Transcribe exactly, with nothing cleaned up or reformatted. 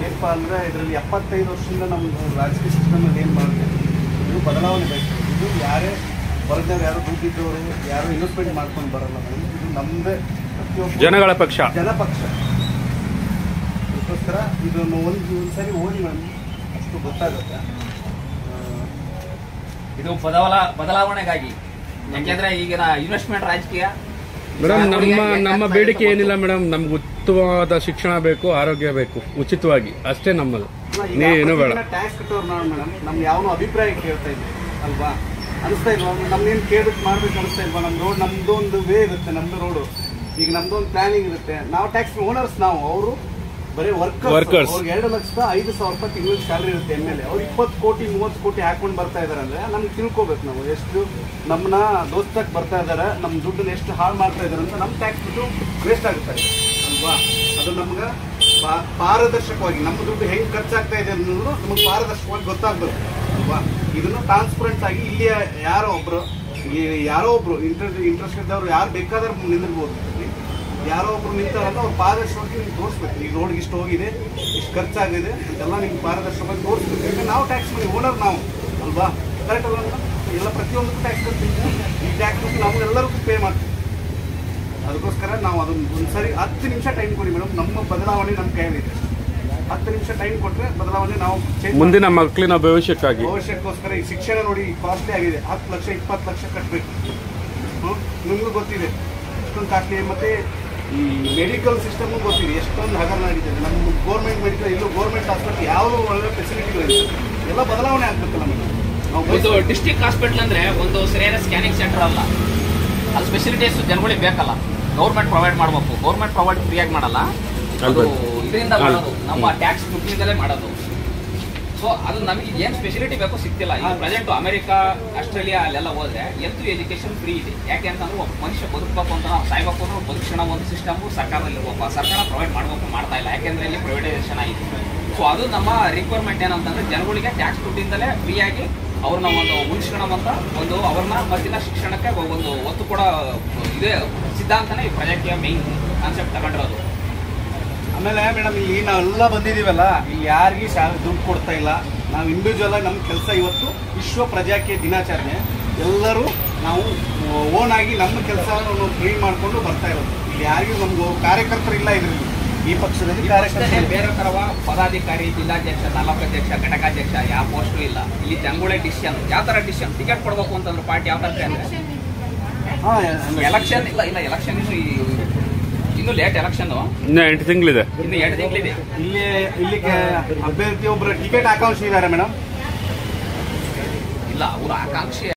ಏನಪ್ಪ ಅಂದರೆ ಇದರಲ್ಲಿ ಎಪ್ಪತ್ತೈದು ವರ್ಷದಿಂದ ನಮ್ಮ ರಾಜಕೀಯ ಸಿಸ್ಟಮಲ್ಲಿ ಏನು ಮಾಡ್ತೀವಿ ಇದು ಬದಲಾವಣೆ ಬೇಕು. ಇದು ಯಾರೇ ಹೊರಗಿನವ್ರು ಯಾರು ದುಡ್ಡಿದ್ದವರು ಯಾರು ಇನ್ವೆಸ್ಟ್ಮೆಂಟ್ ಮಾಡ್ಕೊಂಡು ಬರಲ್ಲ. ಇದು ನಮ್ಮದೇ ಪ್ರತಿಯೊಬ್ಬ ಜನಗಳ ಪಕ್ಷ ಜನಪಕ್ಷ. ಅದಕ್ಕೋಸ್ಕರ ಇದನ್ನು ಒಂದು ಒಂದು ಸರಿ ಓದಿ ನಮ್ಗೆ ಅಷ್ಟು ಗೊತ್ತಾಗುತ್ತೆ. ಇದು ಬದಲ ಬದಲಾವಣೆಗಾಗಿ ಯಾಕೆಂದ್ರೆ ಈಗಿನ ಇನ್ವೆಸ್ಟ್ಮೆಂಟ್ ರಾಜಕೀಯ ಮೇಡಮ್. ನಮ್ಮ ನಮ್ಮ ಬೇಡಿಕೆ ಏನಿಲ್ಲ ಮೇಡಮ್, ನಮ್ಗೆ ಉತ್ತಮವಾದ ಶಿಕ್ಷಣ ಬೇಕು, ಆರೋಗ್ಯ ಬೇಕು ಉಚಿತವಾಗಿ, ಅಷ್ಟೇ ನಮ್ಮದು. ನೀವೇನು ಬೇಡ. ಟ್ಯಾಕ್ಸ್ ಕಟ್ಟೋರು ನಾವು ಮೇಡಮ್ ನಮ್ಗೆ ಯಾವನೋ ಅಭಿಪ್ರಾಯ ಕೇಳ್ತಾ ಇದ್ವಿ ಅಲ್ವಾ, ಅನಿಸ್ತಾ ಇಲ್ವಾ? ನಮ್ಗೇನು ಕೇಳಕ್ಕೆ ಮಾಡ್ಬೇಕು ಅನಿಸ್ತಾ ಇಲ್ವಾ? ನಮ್ಮ ರೋಡ್ ನಮ್ದು ಒಂದು ವೇ ಇರುತ್ತೆ, ನಮ್ದು ರೋಡು ಈಗ ನಮ್ದು ಒಂದು ಪ್ಲಾನಿಂಗ್ ಇರುತ್ತೆ. ನಾವು ಟ್ಯಾಕ್ಸ್ ಓನರ್ಸ್, ನಾವು ಅವರು ಬರೀ ವರ್ಕರ್ಸ್. ಅವ್ರಿಗೆ ಎರಡು ಲಕ್ಷದ ಐದು ಸಾವಿರ ರೂಪಾಯಿ ತಿಂಗಳ ಸ್ಯಾಲರಿ ಇರುತ್ತೆ ಎಮ್ ಎಲ್ ಎ. ಅವ್ರು ಇಪ್ಪತ್ತು ಕೋಟಿ ಮೂವತ್ತು ಕೋಟಿ ಹಾಕೊಂಡು ಬರ್ತಾ ಇದಾರೆ ಅಂದ್ರೆ ನಮ್ಗೆ ತಿಳ್ಕೊಬೇಕು ನಾವು ಎಷ್ಟು ನಮ್ಮನ್ನ ದೋಸ್ತಕ್ಕೆ ಬರ್ತಾ ಇದಾರೆ, ನಮ್ಮ ದುಡ್ಡನ್ನ ಎಷ್ಟು ಹಾಳು ಮಾಡ್ತಾ ಇದಾರೆ ಅಂತ ನಮ್ಮ ಟ್ಯಾಕ್ಸ್ ದುಡ್ಡು ವೇಸ್ಟ್ ಆಗುತ್ತೆ ಅಲ್ವಾ. ಅದು ನಮ್ಗೆ ಪಾರದರ್ಶಕವಾಗಿ ನಮ್ಮ ದುಡ್ಡು ಹೆಂಗೆ ಖರ್ಚಾಗ್ತಾ ಇದೆ ಅನ್ನೋದು ನಮಗೆ ಪಾರದರ್ಶಕವಾಗಿ ಗೊತ್ತಾಗ್ಬೇಕು ಅಲ್ವಾ. ಇದನ್ನು ಟ್ರಾನ್ಸ್ಪರೆಂಟ್ ಆಗಿ ಇಲ್ಲಿ ಯಾರೋ ಒಬ್ರು ಯಾರೋ ಒಬ್ರು ಇಂಟ್ರೆಸ್ಟ್ ಇಂಟ್ರೆಸ್ಟ್ ಇದ್ದವ್ರು ಯಾರು ಬೇಕಾದ್ರೆ ನಿಂದಿರ್ಬೋದು. ಯಾರೋ ಒಬ್ರು ನಿಂತಾರಲ್ಲ ಅವ್ರು ಪಾರದರ್ಶಕವಾಗಿ ನಿಮ್ಗೆ ತೋರಿಸ್ಬೇಕು. ಈಗ ರೋಡ್ಗೆ ಇಷ್ಟು ಹೋಗಿದೆ, ಇಷ್ಟು ಖರ್ಚಾಗಿದೆ ಅಂತೆಲ್ಲ ನಿಮ್ಗೆ ಪಾರದರ್ಶಕವಾಗಿ ತೋರಿಸ್ಬೇಕು. ಯಾಕಂದ್ರೆ ನಾವು ಟ್ಯಾಕ್ಸ್ ಮನಿ ಓನರ್ ನಾವು ಅಲ್ವಾ, ಕರೆಕ್ಟ್ ಅಲ್ಲ? ಎಲ್ಲ ಪ್ರತಿಯೊಂದಕ್ಕೂ ಟ್ಯಾಕ್ಸ್ ಕಟ್ತೀವಿ. ಈ ಟ್ಯಾಕ್ಸ್ ನಮ್ಗೆಲ್ಲರಿಗೂ ಪೇ ಮಾಡ್ತೀವಿ. ಅದಕ್ಕೋಸ್ಕರ ನಾವು ಅದನ್ನು ಒಂದ್ಸರಿ ಹತ್ತು ನಿಮಿಷ ಟೈಮ್ ಕೊಡಿ ಮೇಡಮ್. ನಮ್ಮ ಬದಲಾವಣೆ ನಮ್ಮ ಕೈಯಲ್ಲಿದೆ. ಹತ್ತು ನಿಮಿಷ ಟೈಮ್ ಕೊಟ್ಟರೆ ಬದಲಾವಣೆ ನಾವು ಮುಂದಿನ ಮಕ್ಕಳಿನ ಭವಿಷ್ಯಕ್ಕಾಗಿ ಭವಿಷ್ಯಕ್ಕೋಸ್ಕರ ಈ ಶಿಕ್ಷಣ ನೋಡಿ ಕಾಸ್ಟ್ಲಿ ಆಗಿದೆ. ಹತ್ತು ಲಕ್ಷ ಇಪ್ಪತ್ತು ಲಕ್ಷ ಕಟ್ಟಬೇಕು. ಹ್ಞೂ ನಿಮಗೂ ಗೊತ್ತಿದೆ ಎಷ್ಟೊಂದು ಕಾಸ್ಟ್ಲಿ. ಮತ್ತೆ ಈ ಮೆಡಿಕಲ್ ಸಿಸ್ಟಮು ಗೊತ್ತಿದೆ ಎಷ್ಟೊಂದು ಹಗರಣ ನಡೀತಿದೆ. ನಮ್ಮ ಗೋರ್ಮೆಂಟ್ ಮೆಡಿಕಲ್ ಇಲ್ಲೂ ಗೋರ್ಮೆಂಟ್ ಹಾಸ್ಪಿಟಲ್ ಯಾವ ಒಳ್ಳೆ ಫೆಸಿಲಿಟಿಗಳಿದೆ ಎಲ್ಲ ಬದಲಾವಣೆ ಆಗ್ಬೇಕಲ್ಲ ನಮಗೆ. ಒಂದು ಡಿಸ್ಟ್ರಿಕ್ಟ್ ಹಾಸ್ಪಿಟಲ್ ಅಂದ್ರೆ ಒಂದು ಸರಿಯಾದ ಸ್ಕ್ಯಾನಿಂಗ್ ಸೆಂಟರ್ ಅಲ್ಲ, ಅದು ಫೆಸಿಲಿಟೀಸ್ ಜನಗಳಿಗೆ ಬೇಕಲ್ಲ. ಗೌರ್ಮೆಂಟ್ ಪ್ರೊವೈಡ್ ಮಾಡಬೇಕು. ಗೌರ್ಮೆಂಟ್ ಪ್ರೊವೈಡ್ ಫ್ರೀಯಾಗಿ ಮಾಡಲ್ಲ, ಅದು ಇದರಿಂದ ಮಾಡೋದು, ನಮ್ಮ ಟ್ಯಾಕ್ಸ್ ದುಡ್ಡಿಂದಲೇ ಮಾಡೋದು. ಸೊ ಅದು ನಮಗೆ ಏನು ಫೆಸಿಲಿಟಿ ಬೇಕೋ ಸಿಗ್ತಿಲ್ಲ. ಈಗ ಪ್ರೆಸೆಂಟ್ ಅಮೆರಿಕಾ, ಆಸ್ಟ್ರೇಲಿಯಾ ಅಲ್ಲೆಲ್ಲ ಹೋದ್ರೆ ಎಲ್ತು ಎಜುಕೇಶನ್ ಫ್ರೀ ಇದೆ. ಯಾಕೆ ಅಂತಂದ್ರೆ ಒಬ್ಬ ಮನುಷ್ಯ ಬದುಕಬೇಕು ಅಂತ ನಾವು ಸಾಯ್ಬೇಕು ಅಂದ್ರೆ ಬದುಕಿನ ಒಂದು ಸಿಸ್ಟಮು ಸರ್ಕಾರದಲ್ಲಿ ಒಬ್ಬ ಸರ್ಕಾರ ಪ್ರೊವೈಡ್ ಮಾಡಬೇಕು, ಮಾಡ್ತಾ ಇಲ್ಲ. ಯಾಕೆಂದ್ರೆ ಇಲ್ಲಿ ಪ್ರೈವೇಟೈಸೇಷನ್ ಆಗಿದೆ. ಸೊ ಅದು ನಮ್ಮ ರಿಕ್ವೈರ್ಮೆಂಟ್ ಏನಂತಂದ್ರೆ ಜನಗಳಿಗೆ ಟ್ಯಾಕ್ಸ್ ದುಡ್ಡಿಂದಲೇ ಫ್ರೀಯಾಗಿ ಅವ್ರನ್ನ ಒಂದು ಉಳಿಸ್ಕೊಳ್ಳೋವಂತ ಒಂದು ಅವ್ರನ್ನ ಮತ್ತಿನ ಶಿಕ್ಷಣಕ್ಕೆ ಒಂದು ಒತ್ತು ಕೂಡ ಇದೇ ಸಿದ್ಧಾಂತನೇ ಈ ಪ್ರಜಾಕೀಯ ಮೇನ್ ಕಾನ್ಸೆಪ್ಟ್ ತಗೊಂಡಿರೋದು. ಆಮೇಲೆ ಮೇಡಮ್ ಇಲ್ಲಿ ನಾವೆಲ್ಲ ಬಂದಿದ್ದೀವಲ್ಲ, ಇಲ್ಲಿ ಯಾರಿಗೂ ಶಾ ದುಡ್ಡು ಕೊಡ್ತಾ ಇಲ್ಲ. ನಾವು ಇಂಡಿವಿಜುವಲ್ ಆಗಿ ನಮ್ಮ ಕೆಲಸ ಇವತ್ತು ವಿಶ್ವ ಪ್ರಜಾಕೀಯ ದಿನಾಚರಣೆ. ಎಲ್ಲರೂ ನಾವು ಓನ್ ಆಗಿ ನಮ್ಮ ಕೆಲಸ ಫ್ರೀ ಮಾಡಿಕೊಂಡು ಬರ್ತಾ ಇರೋದು. ಇಲ್ಲಿ ಯಾರಿಗೂ ನಮ್ಗೆ ಕಾರ್ಯಕರ್ತರಿಲ್ಲ ಇದರಲ್ಲಿ. ಈ ಪಕ್ಷದಲ್ಲಿ ಕಾರ್ಯಕರ್ತರು ಬೇರೆ ತರವ ಪದಾಧಿಕಾರಿ, ಜಿಲ್ಲಾಧ್ಯಕ್ಷ, ತಾಲೂಕಾಧ್ಯಕ್ಷ, ಘಟಕಾಧ್ಯಕ್ಷ ಯಾವ ಪೋಸ್ಟು ಇಲ್ಲ. ಇಲ್ಲಿ ಜನಗಳೇ ಡಿಸಿಷನ್. ಯಾವ ತರ ಡಿಸಿಷನ್ ಟಿಕೆಟ್ ಕೊಡ್ಬೇಕು ಅಂತಂದ್ರೆ ಪಾರ್ಟಿ ಯಾವ ತರ ಅಂದ್ರೆ ಎಲೆಕ್ಷನ್ ಇಲ್ಲ ಇಲ್ಲ ಎಲೆಕ್ಷನ್ ಇನ್ನು ಇನ್ನು ಲೇಟ್. ಎಲೆಕ್ಷನ್ ಇನ್ನು ಎಂಟು ತಿಂಗಳಿದೆ ಇನ್ನು ಎರಡು ತಿಂಗಳಿದೆ. ಇಲ್ಲಿ ಇಲ್ಲಿಗೆ ಅಭ್ಯರ್ಥಿ ಒಬ್ಬರು ಟಿಕೆಟ್ ಆಕಾಂಕ್ಷಿ ಇದ್ದಾರೆ ಮೇಡಮ್. ಇಲ್ಲ, ಅವರು ಆಕಾಂಕ್ಷಿ